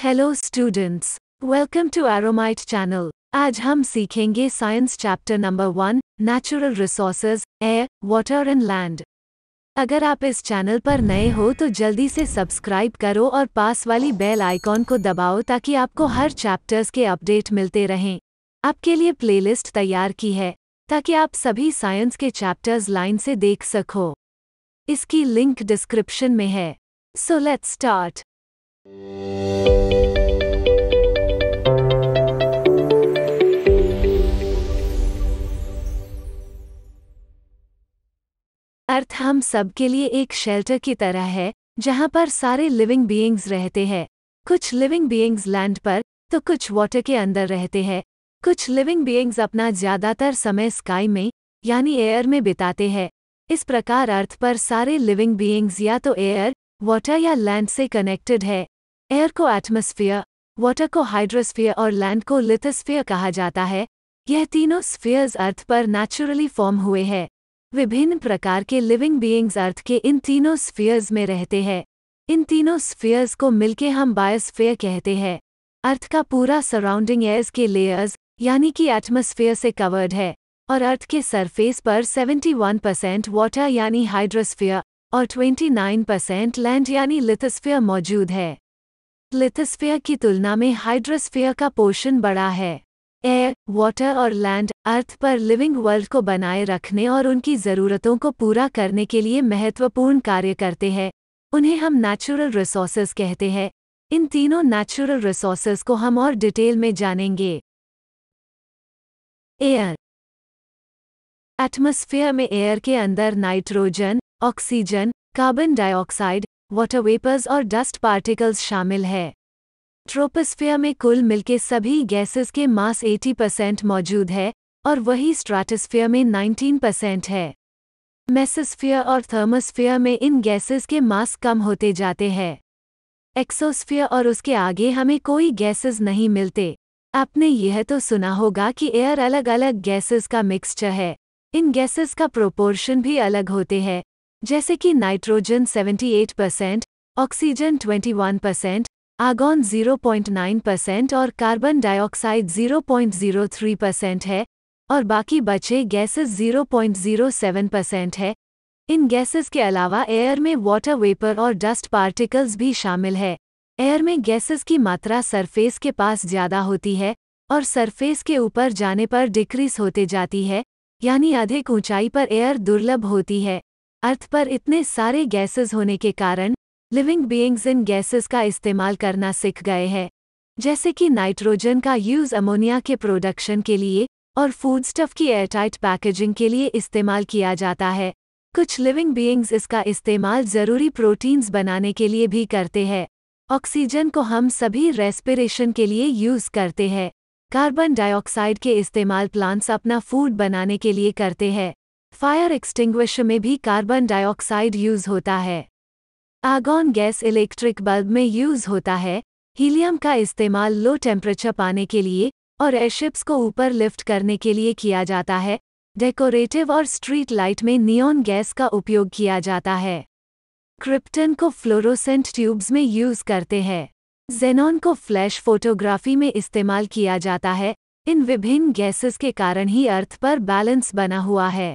Hello students, welcome to Aromite channel. आज हम सीखेंगे science chapter number 1 natural resources, air, water and land. अगर आप इस चैनल पर नए हो तो जल्दी से सब्सक्राइब करो और पास वाली बेल आइकॉन को दबाओ ताकि आपको हर चैप्टर्स के अपडेट मिलते रहें। आपके लिए प्लेलिस्ट तैयार की है ताकि आप सभी साइंस के चैप्टर्स लाइन से देख सको। इसकी लिंक डिस्क्रिप्शन में है। So let's start. अर्थ हम सब के लिए एक शेल्टर की तरह है जहाँ पर सारे लिविंग बीइंग्स रहते हैं। कुछ लिविंग बीइंग्स लैंड पर तो कुछ वाटर के अंदर रहते हैं। कुछ लिविंग बीइंग्स अपना ज़्यादातर समय स्काई में यानी एयर में बिताते हैं। इस प्रकार अर्थ पर सारे लिविंग बीइंग्स या तो एयर, वाटर या लैंड से कनेक्टेड है। एयर को एटमॉस्फेयर, वाटर को हाइड्रोस्फीयर और लैंड को लिथोस्फीयर कहा जाता है। यह तीनों स्फीयर्स अर्थ पर नेचुरली फॉर्म हुए हैं। विभिन्न प्रकार के लिविंग बीइंग्स अर्थ के इन तीनों स्फीयर्स में रहते हैं। इन तीनों स्फीयर्स को मिलके हम बायोस्फीयर कहते हैं। अर्थ का पूरा सराउंडिंग एयर्स के लेयर्स यानी कि एटमॉस्फेयर से कवर्ड है और अर्थ के सरफेस पर 71% वाटर यानी हाइड्रोस्फीयर और 29% लैंड यानी लिथोस्फीयर मौजूद है। लिथोस्फीयर की तुलना में हाइड्रोस्फीयर का पोर्शन बड़ा है। एयर, वाटर और लैंड अर्थ पर लिविंग वर्ल्ड को बनाए रखने और उनकी ज़रूरतों को पूरा करने के लिए महत्वपूर्ण कार्य करते हैं। उन्हें हम नेचुरल रिसोर्सेज कहते हैं। इन तीनों नेचुरल रिसोर्सेज को हम और डिटेल में जानेंगे। एयर। एटमॉस्फेयर में एयर के अंदर nitrogen, oxygen, carbon dioxide, water vapours और डस्ट पार्टिकल्स शामिल है। ट्रोपोस्फेयर में कुल मिलके सभी गैसेस के मास 80% मौजूद है और वही स्ट्रेटोस्फेयर में 19% है। मेसोस्फेयर और थर्मोस्फेयर में इन गैसेस के मास कम होते जाते हैं। एक्सोस्फेयर और उसके आगे हमें कोई गैसेस नहीं मिलते। आपने यह तो सुना होगा कि एयर अलग अलग गैसेस का मिक्सचर है। इन गैसेस का प्रोपोर्शन भी अलग होते हैं, जैसे कि नाइट्रोजन 78%, ऑक्सीजन 21%, आर्गॉन 0.9% और कार्बन डाइऑक्साइड 0.03% है और बाकी बचे गैसेस 0.07% है। इन गैसेस के अलावा एयर में वाटर वेपर और डस्ट पार्टिकल्स भी शामिल है। एयर में गैसेस की मात्रा सरफेस के पास ज़्यादा होती है और सरफेस के ऊपर जाने पर डिक्रीज होते जाती है, यानी अधिक ऊंचाई पर एयर दुर्लभ होती है। अर्थ पर इतने सारे गैसेस होने के कारण लिविंग बीइंग्स इन गैसेस का इस्तेमाल करना सीख गए हैं, जैसे कि नाइट्रोजन का यूज़ अमोनिया के प्रोडक्शन के लिए और फूडस्टफ की एयरटाइट पैकेजिंग के लिए इस्तेमाल किया जाता है। कुछ लिविंग बीइंग्स इसका इस्तेमाल ज़रूरी प्रोटीन्स बनाने के लिए भी करते हैं। ऑक्सीजन को हम सभी रेस्पिरेशन के लिए यूज़ करते हैं। कार्बन डाइऑक्साइड के इस्तेमाल प्लांट्स अपना फूड बनाने के लिए करते हैं। फायर एक्सटिंग्विशर में भी कार्बन डाइऑक्साइड यूज़ होता है। आर्गॉन गैस इलेक्ट्रिक बल्ब में यूज़ होता है। हीलियम का इस्तेमाल लो टेम्परेचर पाने के लिए और एयरशिप्स को ऊपर लिफ्ट करने के लिए किया जाता है। डेकोरेटिव और स्ट्रीट लाइट में नियॉन गैस का उपयोग किया जाता है। क्रिप्टन को फ्लोरोसेंट ट्यूब्स में यूज़ करते हैं। xenon को फ्लैश फोटोग्राफी में इस्तेमाल किया जाता है। इन विभिन्न गैसेस के कारण ही अर्थ पर बैलेंस बना हुआ है।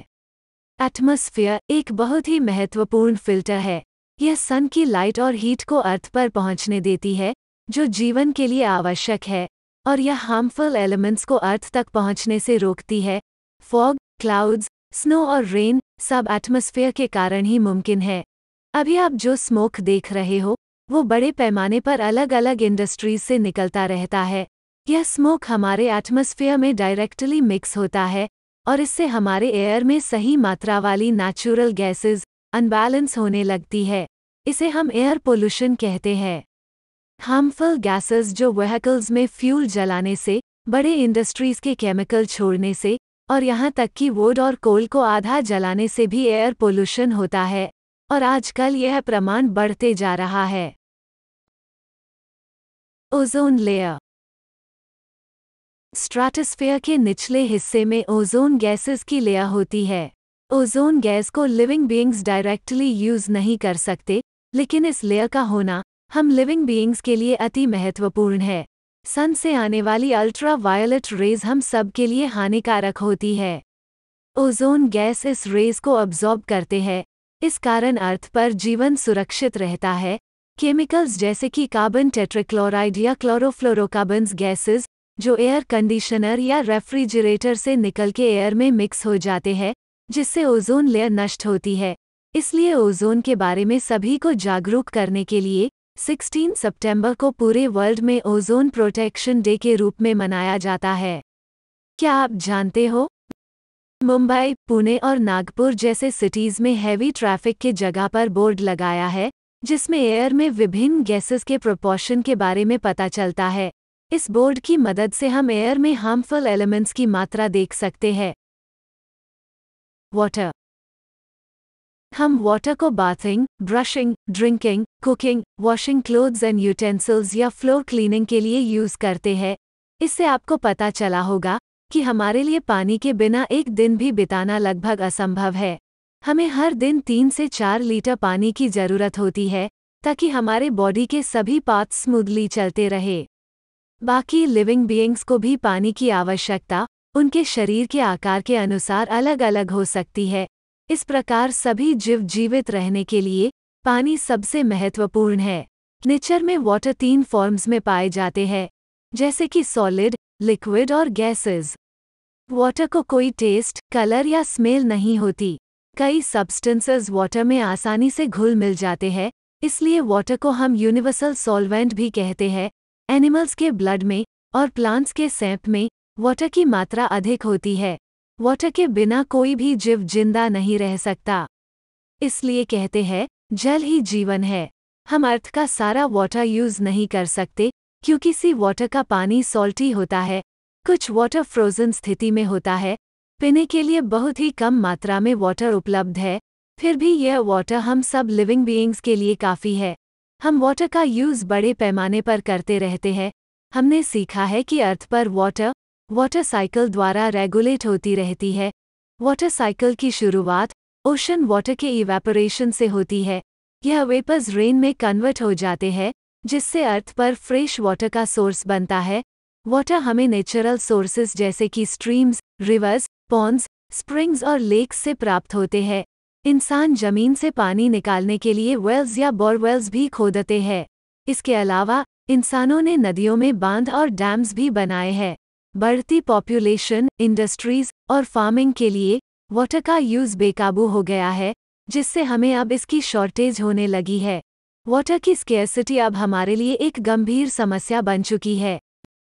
एटमॉस्फेयर एक बहुत ही महत्वपूर्ण फिल्टर है। यह सन की लाइट और हीट को अर्थ पर पहुंचने देती है, जो जीवन के लिए आवश्यक है, और यह हार्मफुल एलिमेंट्स को अर्थ तक पहुंचने से रोकती है। फॉग, क्लाउड्स, स्नो और रेन सब एटमॉस्फेयर के कारण ही मुमकिन है। अभी आप जो स्मोक देख रहे हो वो बड़े पैमाने पर अलग अलग इंडस्ट्रीज से निकलता रहता है। यह स्मोक हमारे एटमॉस्फेयर में डायरेक्टली मिक्स होता है और इससे हमारे एयर में सही मात्रा वाली नेचुरल गैसेस अनबैलेंस होने लगती है। इसे हम एयर पोल्यूशन कहते हैं। हार्मफुल गैसेस जो व्हीकल्स में फ्यूल जलाने से, बड़े इंडस्ट्रीज के केमिकल छोड़ने से और यहाँ तक कि वुड और कोल को आधा जलाने से भी एयर पोल्यूशन होता है और आजकल यह प्रमाण बढ़ते जा रहा है। Ozone layer. स्ट्रेटोस्फेयर के निचले हिस्से में ओजोन गैसेस की लेयर होती है। ओजोन गैस को लिविंग बीइंग्स डायरेक्टली यूज़ नहीं कर सकते, लेकिन इस लेयर का होना हम लिविंग बीइंग्स के लिए अति महत्वपूर्ण है। सन से आने वाली अल्ट्रा वायलेट रेज हम सब के लिए हानिकारक होती है। ओजोन गैस इस रेज को अब्जॉर्ब करते हैं। इस कारण अर्थ पर जीवन सुरक्षित रहता है। केमिकल्स जैसे कि कार्बन टेट्राक्लोराइड या क्लोरोफ्लोरोकार्बन्स गैसेस जो एयर कंडीशनर या रेफ्रिजरेटर से निकल के एयर में मिक्स हो जाते हैं, जिससे ओजोन लेयर नष्ट होती है। इसलिए ओजोन के बारे में सभी को जागरूक करने के लिए 16 सितंबर को पूरे वर्ल्ड में ओजोन प्रोटेक्शन डे के रूप में मनाया जाता है। क्या आप जानते हो, मुंबई, पुणे और नागपुर जैसे सिटीज में हैवी ट्रैफिक के जगह पर बोर्ड लगाया है जिसमें एयर में विभिन्न गैसेस के प्रोपोर्शन के बारे में पता चलता है। इस बोर्ड की मदद से हम एयर में हार्मफुल एलिमेंट्स की मात्रा देख सकते हैं। वाटर। हम वाटर को bathing, brushing, drinking, cooking, washing clothes and utensils या फ्लोर क्लीनिंग के लिए यूज करते हैं। इससे आपको पता चला होगा कि हमारे लिए पानी के बिना एक दिन भी बिताना लगभग असंभव है। हमें हर दिन 3 से 4 लीटर पानी की ज़रूरत होती है ताकि हमारे बॉडी के सभी पार्ट्स स्मूथली चलते रहे। बाकी लिविंग बीइंग्स को भी पानी की आवश्यकता उनके शरीर के आकार के अनुसार अलग अलग हो सकती है। इस प्रकार सभी जीव जीवित रहने के लिए पानी सबसे महत्वपूर्ण है। नेचर में वाटर 3 फॉर्म्स में पाए जाते हैं, जैसे कि सॉलिड, लिक्विड और गैसेस। वाटर को कोई टेस्ट, कलर या स्मेल नहीं होती। कई सब्सटेंसेस वाटर में आसानी से घुल मिल जाते हैं, इसलिए वाटर को हम यूनिवर्सल सॉल्वेंट भी कहते हैं। एनिमल्स के ब्लड में और प्लांट्स के सैंप में वाटर की मात्रा अधिक होती है। वाटर के बिना कोई भी जीव जिंदा नहीं रह सकता। इसलिए कहते हैं, जल ही जीवन है। हम अर्थ का सारा वाटर यूज नहीं कर सकते क्योंकि सी वाटर का पानी सॉल्टी होता है। कुछ वाटर फ्रोजन स्थिति में होता है। पीने के लिए बहुत ही कम मात्रा में वाटर उपलब्ध है, फिर भी यह वाटर हम सब लिविंग बीइंग्स के लिए काफ़ी है। हम वाटर का यूज़ बड़े पैमाने पर करते रहते हैं। हमने सीखा है कि अर्थ पर वाटर साइकिल द्वारा रेगुलेट होती रहती है। वाटर साइकिल की शुरुआत ओशन वाटर के इवेपोरेशन से होती है। यह वेपर्स रेन में कन्वर्ट हो जाते हैं, जिससे अर्थ पर फ्रेश वाटर का सोर्स बनता है। वाटर हमें नेचुरल सोर्सेज जैसे कि स्ट्रीम्स, रिवर्स, पॉन्ड्स, स्प्रिंग्स और लेक्स से प्राप्त होते हैं। इंसान जमीन से पानी निकालने के लिए वेल्स या बोरवेल्स भी खोदते हैं। इसके अलावा इंसानों ने नदियों में बांध और डैम्स भी बनाए हैं। बढ़ती पॉपुलेशन, इंडस्ट्रीज और फार्मिंग के लिए वाटर का यूज़ बेकाबू हो गया है, जिससे हमें अब इसकी शॉर्टेज होने लगी है। वाटर की स्केर्सिटी अब हमारे लिए एक गंभीर समस्या बन चुकी है।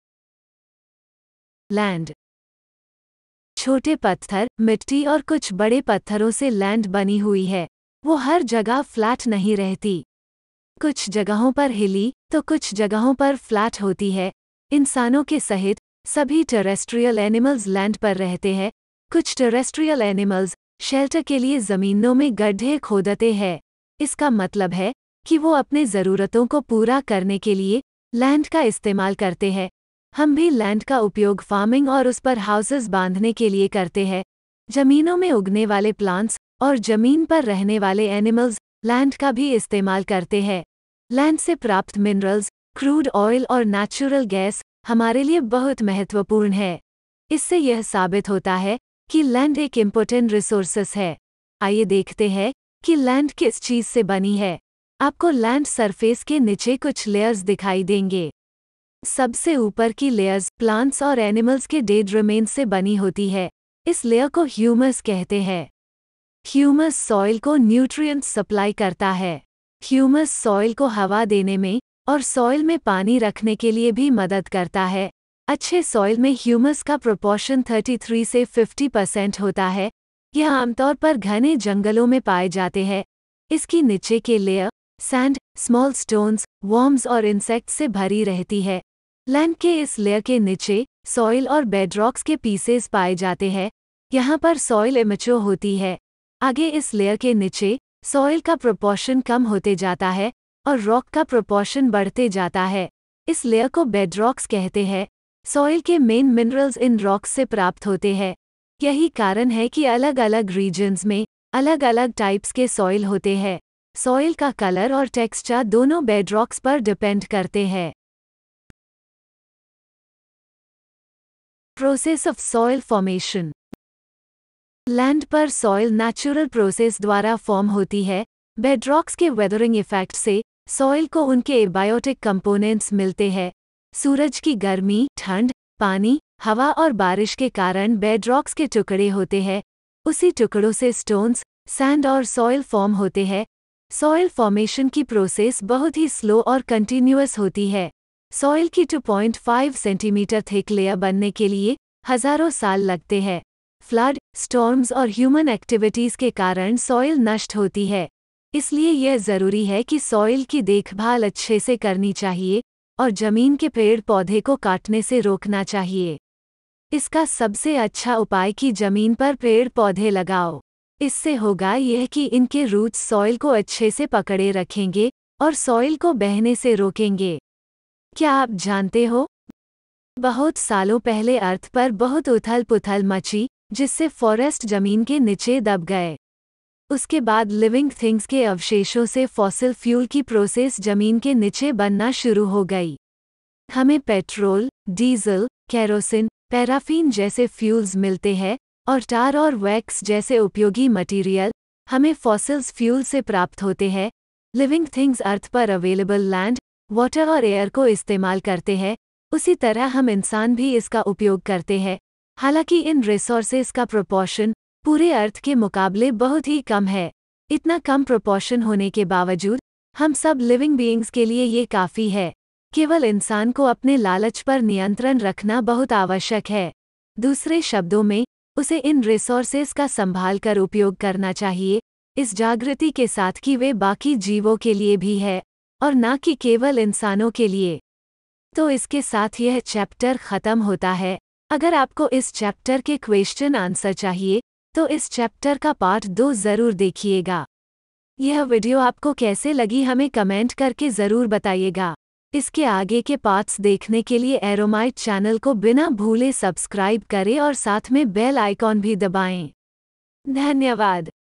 लैंड। छोटे पत्थर, मिट्टी और कुछ बड़े पत्थरों से लैंड बनी हुई है। वो हर जगह फ्लैट नहीं रहती। कुछ जगहों पर हिली तो कुछ जगहों पर फ्लैट होती है। इंसानों के सहित सभी टेरेस्ट्रियल एनिमल्स लैंड पर रहते हैं। कुछ टेरेस्ट्रियल एनिमल्स शेल्टर के लिए ज़मीनों में गड्ढे खोदते हैं। इसका मतलब है कि वो अपने ज़रूरतों को पूरा करने के लिए लैंड का इस्तेमाल करते हैं। हम भी लैंड का उपयोग फार्मिंग और उस पर हाउसेस बांधने के लिए करते हैं। जमीनों में उगने वाले प्लांट्स और जमीन पर रहने वाले एनिमल्स लैंड का भी इस्तेमाल करते हैं। लैंड से प्राप्त मिनरल्स, क्रूड ऑयल और नेचुरल गैस हमारे लिए बहुत महत्वपूर्ण है। इससे यह साबित होता है कि लैंड एक इम्पोर्टेंट रिसोर्सेस है। आइए देखते हैं कि लैंड किस चीज़ से बनी है। आपको लैंड सरफेस के नीचे कुछ लेयर्स दिखाई देंगे। सबसे ऊपर की लेयर्स प्लांट्स और एनिमल्स के डेड रिमेन्स से बनी होती है। इस लेयर को ह्यूमस कहते हैं। ह्यूमस सॉइल को न्यूट्रिएंट्स सप्लाई करता है। ह्यूमस सॉइल को हवा देने में और सॉइल में पानी रखने के लिए भी मदद करता है। अच्छे सॉइल में ह्यूमस का प्रोपोर्शन 33 से 50% होता है। यह आमतौर पर घने जंगलों में पाए जाते हैं। इसकी नीचे के layer sand, small stones, worms और इंसेक्ट्स से भरी रहती है। लैंड के इस लेयर के नीचे सॉइल और बेडरॉक्स के पीसेस पाए जाते हैं। यहाँ पर सॉइल इमेच्योर होती है। आगे इस लेयर के नीचे सॉइल का प्रोपोर्शन कम होते जाता है और रॉक का प्रोपोर्शन बढ़ते जाता है। इस लेयर को बेडरॉक्स कहते हैं। सॉइल के मेन मिनरल्स इन रॉक्स से प्राप्त होते हैं। यही कारण है कि अलग अलग रीजन्स में अलग अलग टाइप्स के सॉइल होते हैं। सॉइल का कलर और टेक्सचर दोनों बेडरॉक्स पर डिपेंड करते हैं। Process of soil formation. Land पर सॉइल नेचुरल प्रोसेस द्वारा फॉर्म होती है। बेडरॉक्स के वेदरिंग इफेक्ट से सॉइल को उनके एबायोटिक कंपोनेंट्स मिलते हैं। सूरज की गर्मी, ठंड, पानी, हवा और बारिश के कारण बेडरॉक्स के टुकड़े होते हैं। उसी टुकड़ों से स्टोन्स, सैंड और सॉइल फॉर्म होते हैं। सॉइल फॉर्मेशन की प्रोसेस बहुत ही स्लो और कंटिन्यूअस होती है। सॉइल की 2.5 सेंटीमीटर थिक लेयर बनने के लिए हजारों साल लगते हैं। फ्लड, स्टॉर्म्स और ह्यूमन एक्टिविटीज के कारण सॉइल नष्ट होती है। इसलिए यह जरूरी है कि सॉइल की देखभाल अच्छे से करनी चाहिए और जमीन के पेड़ पौधे को काटने से रोकना चाहिए। इसका सबसे अच्छा उपाय कि जमीन पर पेड़ पौधे लगाओ। इससे होगा यह कि इनके रूट्स सॉइल को अच्छे से पकड़े रखेंगे और सॉइल को बहने से रोकेंगे। क्या आप जानते हो, बहुत सालों पहले अर्थ पर बहुत उथल पुथल मची, जिससे फॉरेस्ट जमीन के नीचे दब गए। उसके बाद लिविंग थिंग्स के अवशेषों से फॉसिल फ्यूल की प्रोसेस जमीन के नीचे बनना शुरू हो गई। हमें पेट्रोल, डीजल, केरोसिन, पैराफिन जैसे फ्यूल्स मिलते हैं और टार और वैक्स जैसे उपयोगी मटेरियल हमें फॉसिल्स फ्यूल से प्राप्त होते हैं। लिविंग थिंग्स अर्थ पर अवेलेबल लैंड, वाटर और एयर को इस्तेमाल करते हैं, उसी तरह हम इंसान भी इसका उपयोग करते हैं। हालांकि इन रिसोर्सेज का प्रोपोर्शन पूरे अर्थ के मुकाबले बहुत ही कम है। इतना कम प्रोपोर्शन होने के बावजूद हम सब लिविंग बीइंग्स के लिए ये काफ़ी है। केवल इंसान को अपने लालच पर नियंत्रण रखना बहुत आवश्यक है। दूसरे शब्दों में, उसे इन रिसोर्सेज का संभाल कर उपयोग करना चाहिए, इस जागृति के साथ कि वे बाकी जीवों के लिए भी है और ना कि केवल इंसानों के लिए। तो इसके साथ यह चैप्टर ख़त्म होता है। अगर आपको इस चैप्टर के क्वेश्चन आंसर चाहिए तो इस चैप्टर का पार्ट 2 ज़रूर देखिएगा। यह वीडियो आपको कैसे लगी हमें कमेंट करके ज़रूर बताइएगा। इसके आगे के पार्ट्स देखने के लिए एरोमाइट चैनल को बिना भूले सब्सक्राइब करें और साथ में बेल आइकॉन भी दबाएं। धन्यवाद।